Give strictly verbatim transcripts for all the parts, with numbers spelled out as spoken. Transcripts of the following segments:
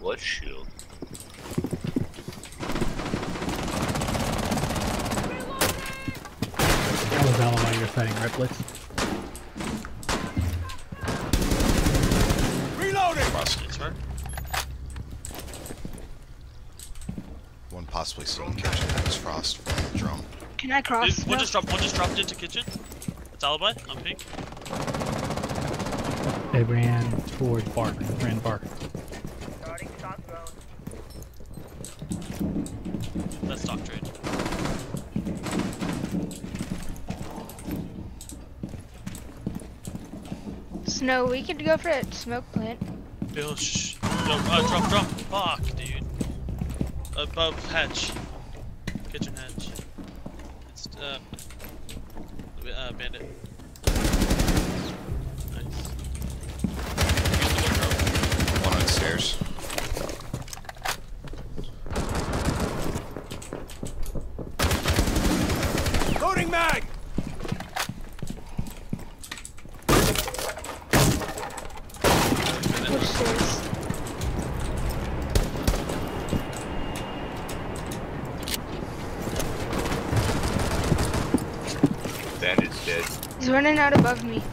What shield? That was all while you're fighting Riplets. Reloading! Prostitutes, right? One possibly still in the kitchen. That was Frost from the drum. Can I cross? Dude, one no? just dropped. One just dropped into kitchen. It's alibi. I'm pink. They ran toward bar. Ran bar. Starting stock drone. That's stock trade. Snow, we could go for a smoke plant. Yo, shh. Yo, uh, drop, drop. Fuck, dude. Above hatch. Kitchen hatch. It's, uh, uh, bandit. Nice. One on stairs. Loading mag! Which stairs? Bandit's dead. He's running out above me.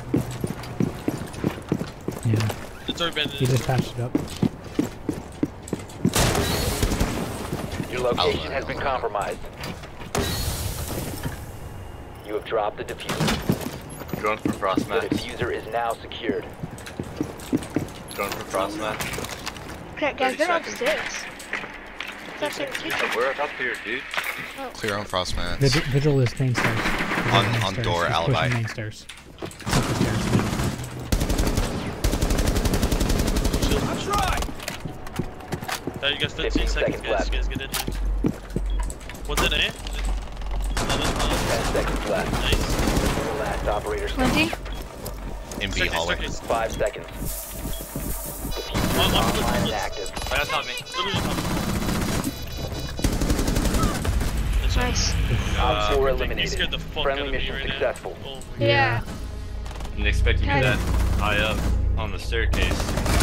Yeah. It's already bandit. He just patched it up. Your location has been compromised. You have dropped the diffuser. Going for frost The match. diffuser is now secured. Going for frost match. Okay, guys, thirty they're seconds. upstairs. It's upstairs kitchen. We're up here, dude. Clear on Frost mats. Vigil, Vigil is main stairs. Vigil On- is main on stairs. door, He's alibi. pushing main stairs. He's up the stairs. I tried! Uh, you got fifteen fifteen seconds, seconds guys. left. You guys get in there. What's it, eh? Ten seconds left. Nice. The last operator twenty? In B Staircase, hallway. staircase. Five seconds. One, Diffuser one, online one. and active. Right on top of me. Literally on top. Nice shot. Nice. Op four You eliminated. scared the fuck Friendly out of me mission right now. successful. Oh. Yeah. Didn't expect you to do Kinda. that high up on the staircase.